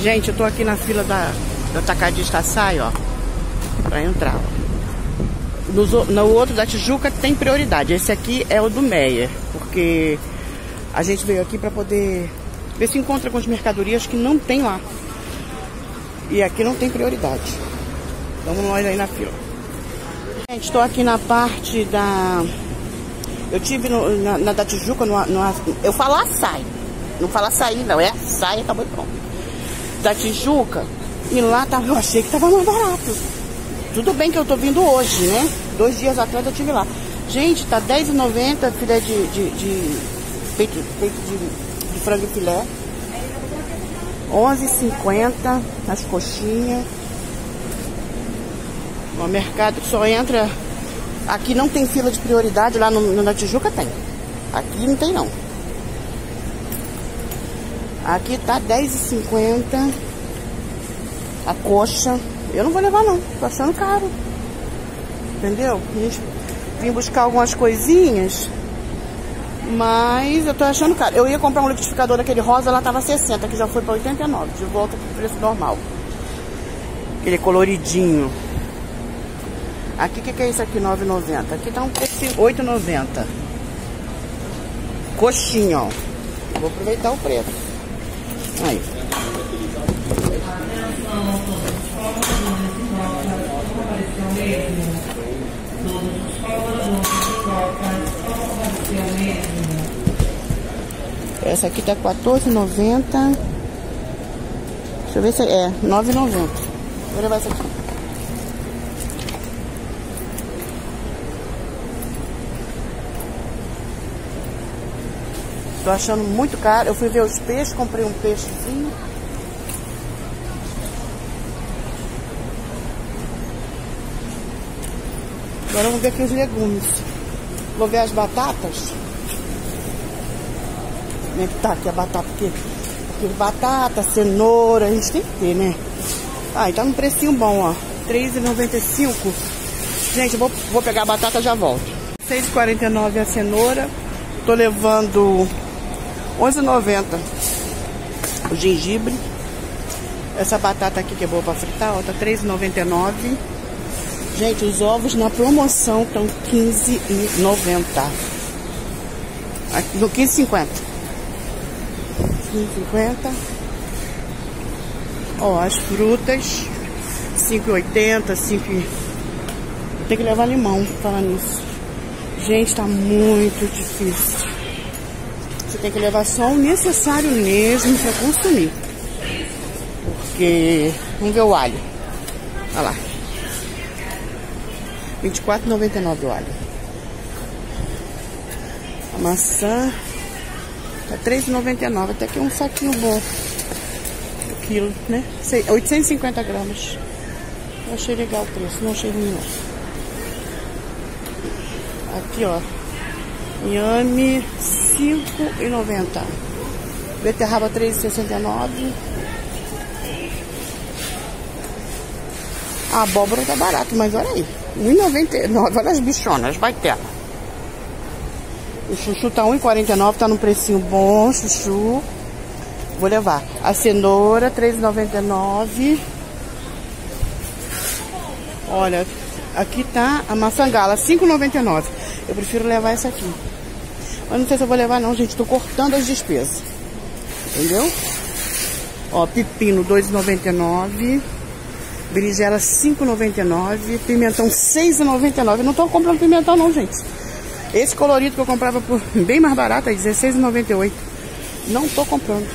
Gente, eu tô aqui na fila do Atacadista Açaí, ó, pra entrar, ó. No outro da Tijuca tem prioridade. Esse aqui é o do Meyer, porque a gente veio aqui pra poder ver se encontra com as mercadorias que não tem lá. E aqui não tem prioridade. Vamos nós aí na fila. Gente, estou aqui na parte da... Eu tive na da Tijuca, eu falo açaí. Não falo açaí, não. É açaí, acabou e pronto. Da Tijuca. E lá tava, eu achei que tava mais barato. Tudo bem que eu tô vindo hoje, né? 2 dias atrás eu tive lá. Gente, tá R$10,90 filé de peito de frango e filé. R$11,50 as coxinhas. O mercado só entra... Aqui não tem fila de prioridade, lá na Tijuca tem. Aqui não tem não. Aqui tá R$10,50 a coxa. Eu não vou levar não, tô achando caro. Entendeu? A gente vim buscar algumas coisinhas, mas eu tô achando caro. Eu ia comprar um liquidificador daquele rosa, lá tava 60, que já foi pra 89, de volta pro preço normal. Aquele coloridinho. Aqui, o que é isso aqui? R$9,90. Aqui tá um preço R$8,90. Coxinha, ó. Vou aproveitar o preço. Aí. Essa aqui tá R$14,90. Deixa eu ver se é R$9,90. Vou levar essa aqui. Tô achando muito caro. Eu fui ver os peixes, comprei um peixezinho. Agora vamos ver aqui os legumes. Vou ver as batatas. Como é que tá aqui a batata? Porque batata, cenoura, a gente tem que ter, né? Ah, e tá num precinho bom, ó. R$3,95. Gente, eu vou pegar a batata e já volto. R$6,49 a cenoura. Tô levando R$11,90 o gengibre. Essa batata aqui que é boa pra fritar, ó, tá R$3,99. Gente, os ovos na promoção estão R$15,90. Aqui no R$15,50. R$15,50. Ó, as frutas R$5,80, Tem que levar limão pra falar nisso. Gente, tá muito difícil. Você tem que levar só o necessário mesmo pra consumir. Porque... Vamos ver o alho. Olha lá. R$24,99 o alho. A maçã tá R$3,99. Até que é um saquinho bom. O quilo, né? 850 gramas. Eu achei legal o preço. Não achei ruim não. Aqui, ó. Inhame R$5,90. Beterraba R$3,69. A abóbora tá barato, mas olha aí. R$1,99. Olha as bichonas, vai ter. O chuchu tá R$1,49, tá num precinho bom, chuchu. Vou levar. A cenoura R$3,99. Olha, aqui tá a maçã gala, R$5,99. Eu prefiro levar essa aqui. Mas não sei se eu vou levar não, gente. Tô cortando as despesas. Entendeu? Ó, pepino R$2,99. Berinjela R$5,99. Pimentão R$6,99. Eu não tô comprando pimentão não, gente. Esse colorido que eu comprava por bem mais barato é R$16,98. Não tô comprando.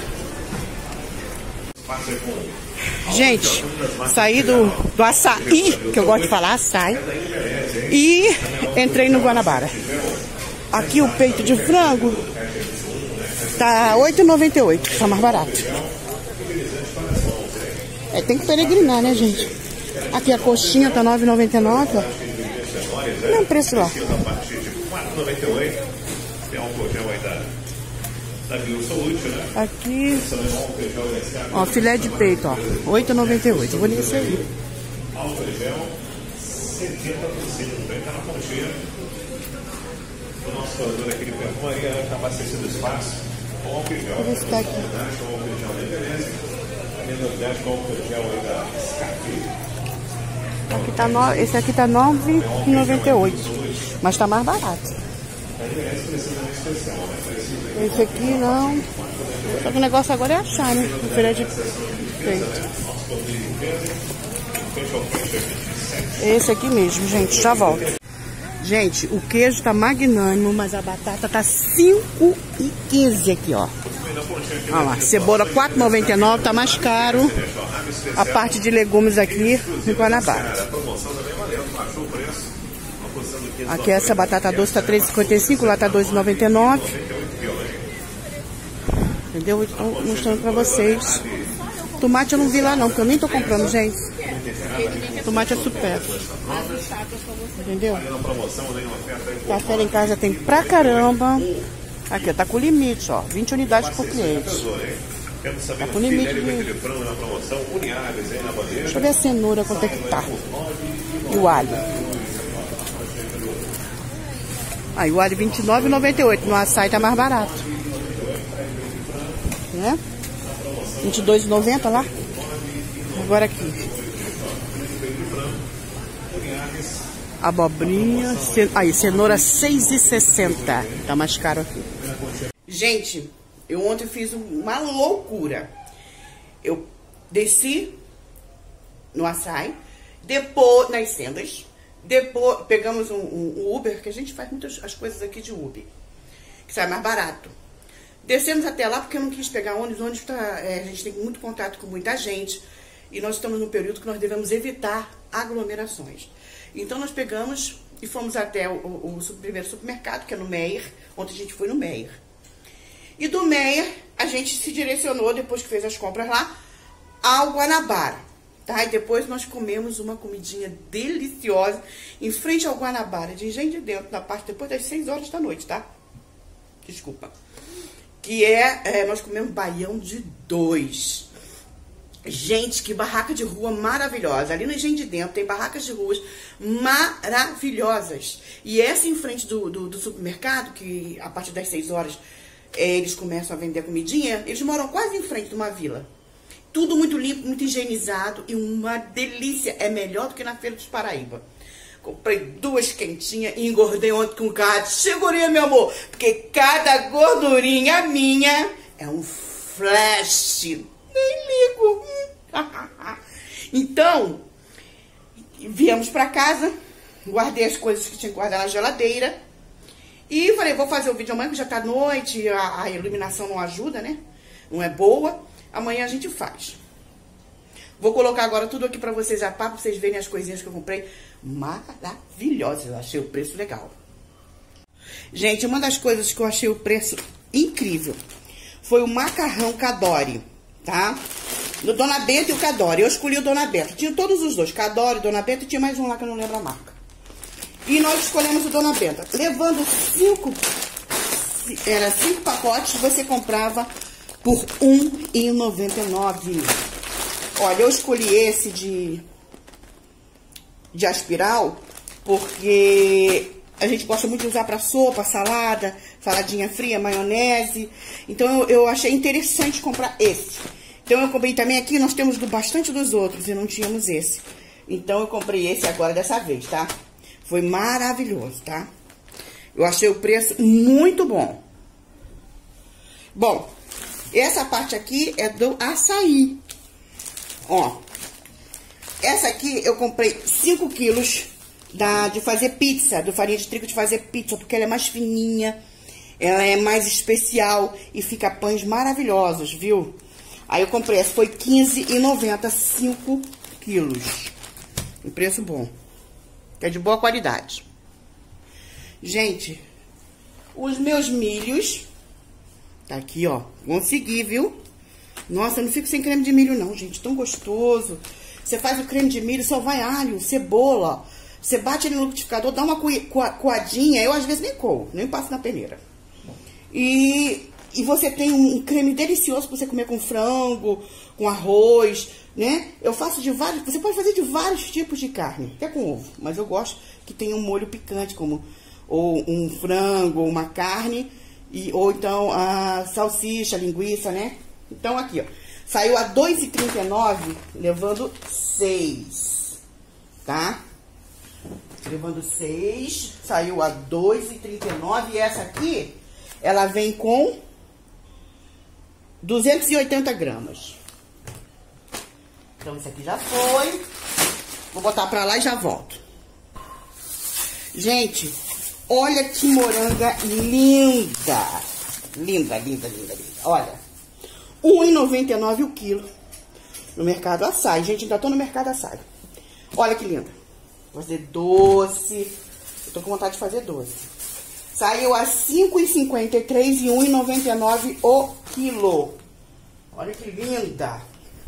Gente, saí do açaí, que eu gosto de falar, açaí. E entrei no Guanabara. Aqui o peito de frango tá R$8,98, tá mais barato. É, tem que peregrinar, né, gente? Aqui a coxinha tá R$9,99, ó. Mesmo preço lá. Aqui, ó, filé de peito, ó, R$8,98. Eu vou nesse aí. O nosso produtor aqui de perfumaria está abastecendo espaço com álcool em gel. Deixa eu ver se tá aqui. Aqui tá esse aqui tá R$ 9,98, mas tá mais barato. Esse aqui não. Só que o negócio agora é achar, né? O filé de peito. Esse aqui mesmo, gente, já volto. Gente, o queijo tá magnânimo, mas a batata tá R$ 5,15 aqui, ó. Olha lá, cebola R$ 4,99, tá mais caro. A parte de legumes aqui no Guanabara. Aqui essa batata doce tá R$ 3,55, lá tá R$ 2,99. Entendeu? Estou mostrando pra vocês. Tomate eu não vi lá não, porque eu nem tô comprando, gente. Tomate é supérfluo. Entendeu? Café em casa tem pra caramba. Aqui, tá com limite, ó. 20 unidades por cliente. Tá com limite de... Deixa eu ver a cenoura, quanto é que tá. E o alho. Aí o alho R$ 29,98. No açaí tá mais barato. Né? R$ 22,90 lá. Agora aqui. Abobrinha. Aí, cenoura R$ 6,60. Tá mais caro aqui. Gente, eu ontem fiz uma loucura. Eu desci no açaí, depois nas sendas, depois pegamos um Uber, que a gente faz muitas as coisas aqui de Uber, que sai mais barato. Descemos até lá porque eu não quis pegar ônibus. Ônibus a gente tem muito contato com muita gente e nós estamos num período que nós devemos evitar aglomerações. Então nós pegamos e fomos até o primeiro supermercado, que é no Meier. Ontem a gente foi no Meier. E do Meier a gente se direcionou, depois que fez as compras lá, ao Guanabara, tá? E depois nós comemos uma comidinha deliciosa em frente ao Guanabara, de Engenho de Dentro, na parte depois das 6 horas da noite, tá? Desculpa. Que nós comemos baião de 2. Gente, que barraca de rua maravilhosa. Ali no Engenho de Dentro tem barracas de ruas maravilhosas. E essa em frente do supermercado, que a partir das 6 horas eles começam a vender comidinha, eles moram quase em frente de uma vila. Tudo muito limpo, muito higienizado e uma delícia. É melhor do que na Feira dos Paraíba. Comprei 2 quentinhas e engordei ontem com carne. Segurei, meu amor, porque cada gordurinha minha é um flash. Nem ligo. Então, viemos pra casa, guardei as coisas que tinha que guardar na geladeira e falei, vou fazer o vídeo amanhã, que já tá noite, a iluminação não ajuda, né? Não é boa. Amanhã a gente faz. Vou colocar agora tudo aqui pra vocês a par, pra vocês verem as coisinhas que eu comprei. Maravilhosas, eu achei o preço legal. Gente, uma das coisas que eu achei o preço incrível foi o macarrão Cadore, tá? Do Dona Benta e o Cadore. Eu escolhi o Dona Benta. Tinha todos os dois, Cadore, Dona Benta, e tinha mais um lá que eu não lembro a marca. E nós escolhemos o Dona Benta. Levando 5 pacotes, você comprava por R$ 1,99. Olha, eu escolhi esse de aspiral, porque a gente gosta muito de usar para sopa, salada, saladinha fria, maionese. Então eu achei interessante comprar esse. Então eu comprei também aqui, nós temos bastante dos outros e não tínhamos esse. Então eu comprei esse agora dessa vez, tá? Foi maravilhoso, tá? Eu achei o preço muito bom. Bom, essa parte aqui é do açaí. Ó, essa aqui eu comprei 5 quilos de fazer pizza, do farinha de trigo de fazer pizza, porque ela é mais fininha, ela é mais especial e fica pães maravilhosos, viu? Aí eu comprei, essa foi R$ 15,90, 5 quilos. Um preço bom. É de boa qualidade. Gente, os meus milhos, tá aqui, ó, consegui, viu? Nossa, eu não fico sem creme de milho não, gente, tão gostoso. Você faz o creme de milho, só vai alho, cebola. Você bate ele no liquidificador, dá uma coadinha. Eu, às vezes, nem coo, nem passo na peneira. E você tem um creme delicioso pra você comer com frango, com arroz, né? Eu faço de vários... Você pode fazer de vários tipos de carne, até com ovo. Mas eu gosto que tenha um molho picante, como ou um frango, ou uma carne, ou então a salsicha, linguiça, né? Então, aqui, ó. Saiu a R$ 2,39, levando 6, tá? Levando 6, saiu a R$ 2,39. E essa aqui, ela vem com 280 gramas. Então, isso aqui já foi. Vou botar pra lá e já volto. Gente, olha que moranga linda. Linda, linda, linda, linda. Olha, R$ 1,99 o quilo no Mercado Açaí. Gente, ainda tô no Mercado Açaí. Olha que linda. Vou fazer doce. Eu tô com vontade de fazer doce. Saiu a R$ 5,53 e R$ 1,99 o quilo. Olha que linda.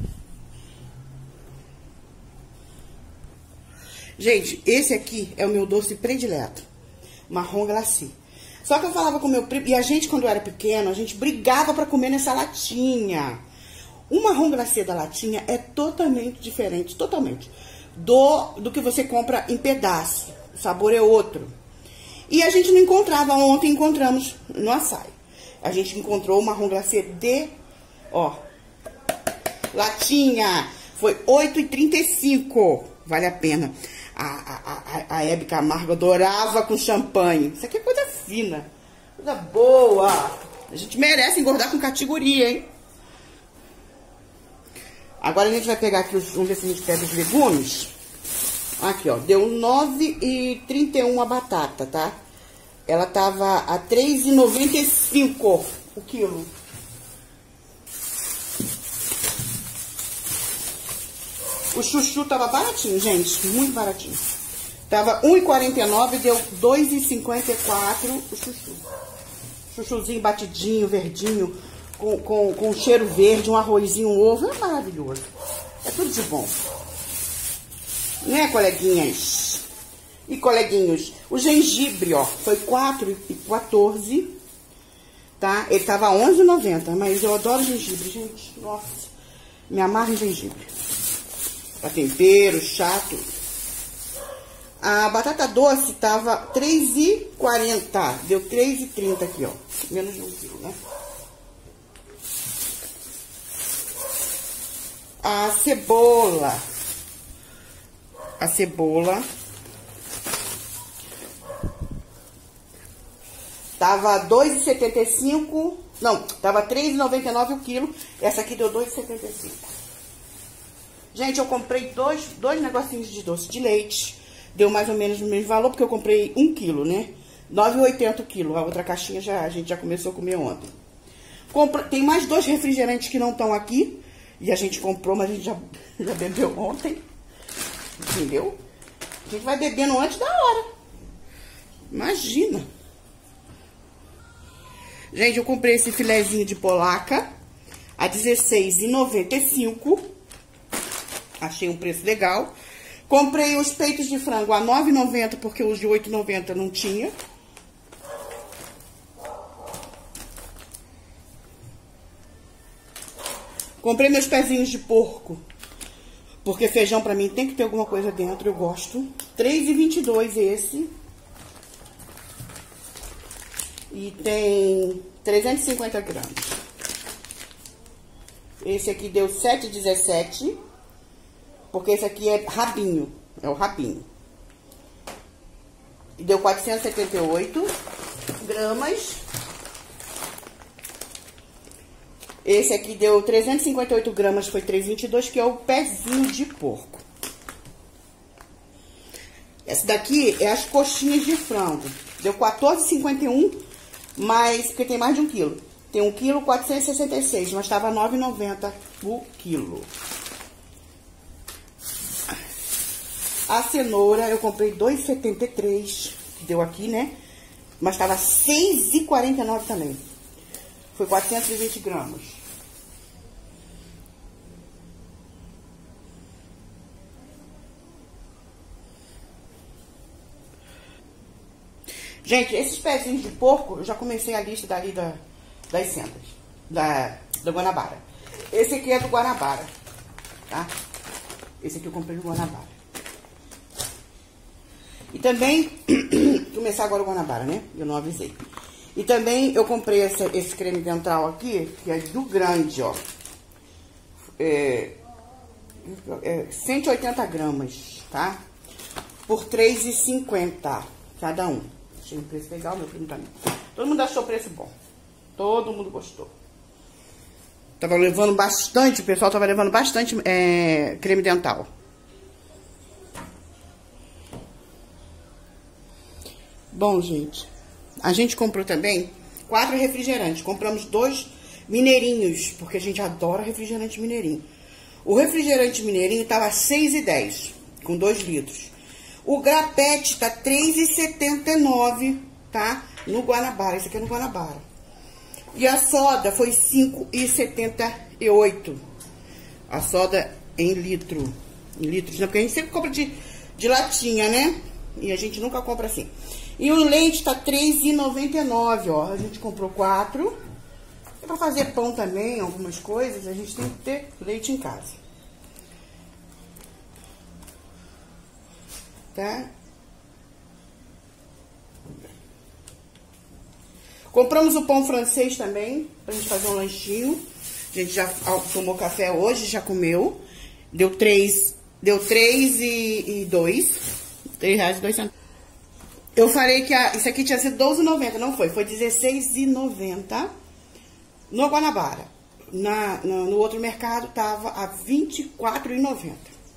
Gente, esse aqui é o meu doce predileto. Marrom glacê. Só que eu falava com meu primo, e a gente, quando era pequeno, a gente brigava pra comer nessa latinha. O marrom glacê da latinha é totalmente diferente, totalmente, do que você compra em pedaço. O sabor é outro. E a gente não encontrava, ontem encontramos no Açaí. A gente encontrou o marrom glacê de, ó, latinha. Foi R$ 8,35. Vale a pena. A Hebe Camargo adorava com champanhe. Isso aqui é coisa fina, coisa boa. A gente merece engordar com categoria, hein? Agora a gente vai pegar aqui, vamos ver se a gente pega os legumes. Aqui, ó, deu R$ 9,31 a batata, tá? Ela tava a R$ 3,95 o quilo. O chuchu tava baratinho, gente, muito baratinho. Tava R$ 1,49, deu R$ 2,54 o chuchu. Chuchuzinho batidinho, verdinho, com cheiro verde, um arrozinho, um ovo, é maravilhoso. É tudo de bom. Né, coleguinhas? E coleguinhos, o gengibre, ó, foi R$ 4,14, tá? Ele tava R$ 11,90, mas eu adoro gengibre, gente. Nossa, me amarro em gengibre. Pra tempero, chato. A batata doce tava R$ 3,40. Deu R$ 3,30 aqui, ó. Menos de 1 quilo, né? A cebola. A cebola. Tava R$ 2,75. Não, tava R$ 3,99 o quilo. Essa aqui deu R$ 2,75. Gente, eu comprei dois negocinhos de doce de leite. Deu mais ou menos o mesmo valor, porque eu comprei 1 quilo, né? R$ 9,80 o quilo. A outra caixinha a gente já começou a comer ontem. Tem mais 2 refrigerantes que não estão aqui. E a gente comprou, mas a gente já bebeu ontem. Entendeu? A gente vai bebendo antes da hora. Imagina. Gente, eu comprei esse filezinho de polaca a R$ 16,95. Achei um preço legal. Comprei os peitos de frango a R$ 9,90, porque os de R$ 8,90 não tinha. Comprei meus pezinhos de porco, porque feijão pra mim tem que ter alguma coisa dentro, eu gosto. R$ 3,22 esse. E tem 350 gramas. Esse aqui deu R$ 7,17. Porque esse aqui é rabinho, é o rabinho. E deu 478 gramas. Esse aqui deu 358 gramas, foi 3,22, que é o pezinho de porco. Essa daqui é as coxinhas de frango. Deu 14,51, mas porque tem mais de 1 quilo. Tem 1 quilo, 466, mas estava R$ 9,90 o quilo. A cenoura eu comprei 2,73, que deu aqui, né? Mas tava 6,49 também. Foi 420 gramas. Gente, esses pezinhos de porco, eu já comecei a lista dali das sendas, da Guanabara. Esse aqui é do Guanabara, tá? Esse aqui eu comprei do Guanabara. E também, começar agora o Guanabara, né? Eu não avisei. E também eu comprei esse creme dental aqui, que é do grande, ó. 180 gramas, tá? Por R$3,50 cada um. Achei um preço legal, meu primo também. Todo mundo achou o preço bom. Todo mundo gostou. Tava levando bastante, o pessoal tava levando bastante creme dental. Bom, gente, a gente comprou também 4 refrigerantes. Compramos 2 mineirinhos, porque a gente adora refrigerante mineirinho. O refrigerante mineirinho tava R$6,10, com 2 litros. O grapete tá R$3,79, tá? No Guanabara, isso aqui é no Guanabara. E a soda foi R$5,78. A soda em litro. Em litros, né? Porque a gente sempre compra de latinha, né? E a gente nunca compra assim. E o leite tá R$3,99, ó. A gente comprou 4. E pra fazer pão também, algumas coisas, a gente tem que ter leite em casa. Tá? Compramos o pão francês também, pra gente fazer um lanchinho. A gente já tomou café hoje, já comeu. Deu 3 e 2. R$3,02. Eu falei que isso aqui tinha sido R$12,90, não foi? Foi R$16,90 no Guanabara. No outro mercado tava a R$24,90.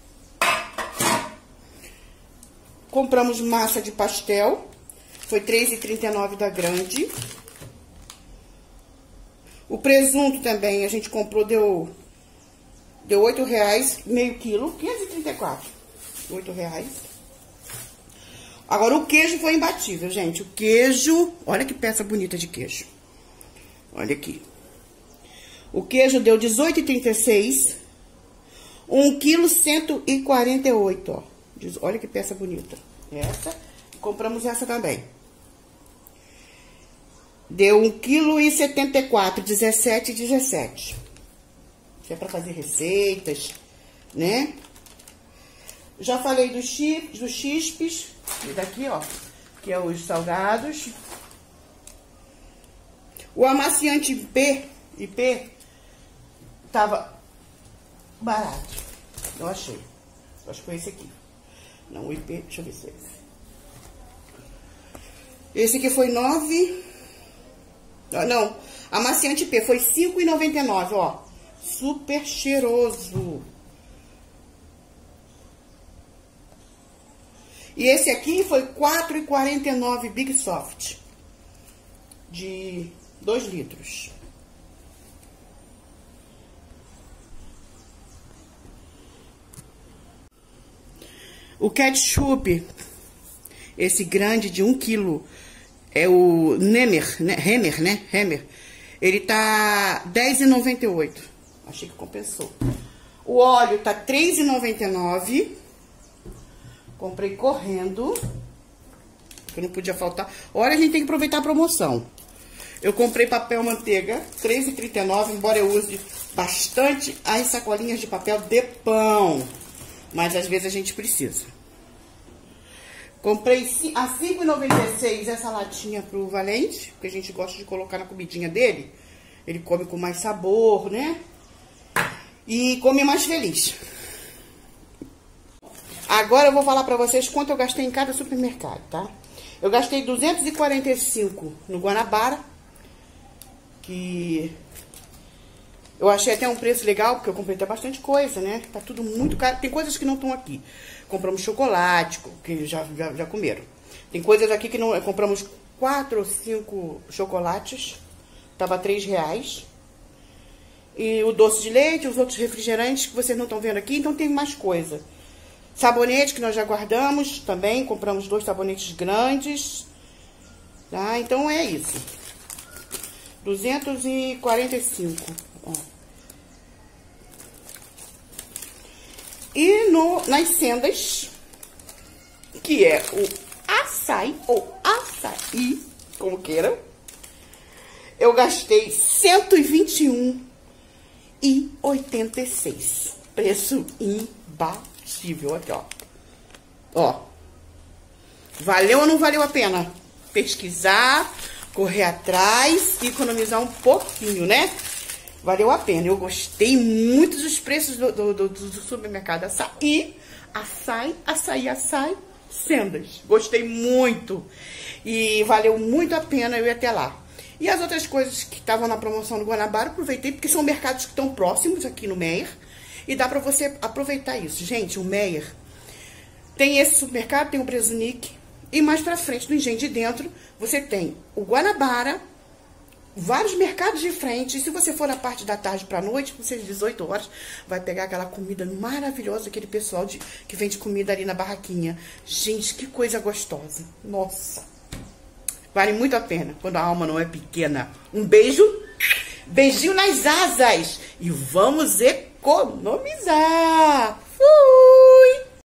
Compramos massa de pastel. Foi R$3,39 da grande. O presunto também a gente comprou, deu R$8,00, meio quilo, 534. R$8,00. Agora o queijo foi imbatível, gente. O queijo, olha que peça bonita de queijo. Olha aqui. O queijo deu R$18,36. 1 quilo 148, ó. Olha que peça bonita. Essa. Compramos essa também. Deu 1 quilo e 74, 17,17. Isso é pra fazer receitas, né? Já falei dos chispes. E daqui, ó, que é os salgados. O amaciante IP tava barato. Eu achei. Acho que foi esse aqui. Não, o IP, deixa eu ver se é esse. Esse aqui foi 9... Não, amaciante IP foi R$5,99, ó. Super cheiroso. E esse aqui foi R$4,49 Big Soft. De 2 litros. O ketchup, esse grande de 1 quilo, é o Nemer, né? Hemer. Ele tá R$10,98. Achei que compensou. O óleo tá R$3,99. Comprei correndo, porque não podia faltar. Olha, a gente tem que aproveitar a promoção. Eu comprei papel manteiga, R$3,39, embora eu use bastante as sacolinhas de papel de pão. Mas às vezes a gente precisa. Comprei a R$5,96 essa latinha pro Valente, porque a gente gosta de colocar na comidinha dele. Ele come com mais sabor, né? E come mais feliz. Agora eu vou falar pra vocês quanto eu gastei em cada supermercado, tá? Eu gastei R$245 no Guanabara, que eu achei até um preço legal, porque eu comprei até bastante coisa, né? Tá tudo muito caro. Tem coisas que não estão aqui. Compramos chocolate, que já comeram. Tem coisas aqui que não... Compramos 4 ou 5 chocolates, tava R$3. E o doce de leite, os outros refrigerantes que vocês não estão vendo aqui, então tem mais coisa. Sabonete que nós já guardamos também, compramos 2 sabonetes grandes, tá? Então é isso. 245, ó. E nas sendas, que é o açaí, ou açaí, como queiram, eu gastei R$121,86. Preço imbatível, aqui, ó. Ó. Valeu ou não valeu a pena? Pesquisar, correr atrás e economizar um pouquinho, né? valeu a pena. Eu gostei muito dos preços do supermercado Açaí, açaí, Sendas. Gostei muito. E valeu muito a pena eu ir até lá. E as outras coisas que estavam na promoção do Guanabara, aproveitei, porque são mercados que estão próximos aqui no Meier. E dá pra você aproveitar isso. Gente, o Meier tem esse supermercado, tem o Brezunic. E mais pra frente, no Engenho de Dentro, você tem o Guanabara, vários mercados de frente. E se você for na parte da tarde pra noite, você às 18 horas, vai pegar aquela comida maravilhosa, aquele pessoal que vende comida ali na barraquinha. Gente, que coisa gostosa. Nossa. Vale muito a pena, quando a alma não é pequena. Um beijo, beijinho nas asas. E vamos economizar.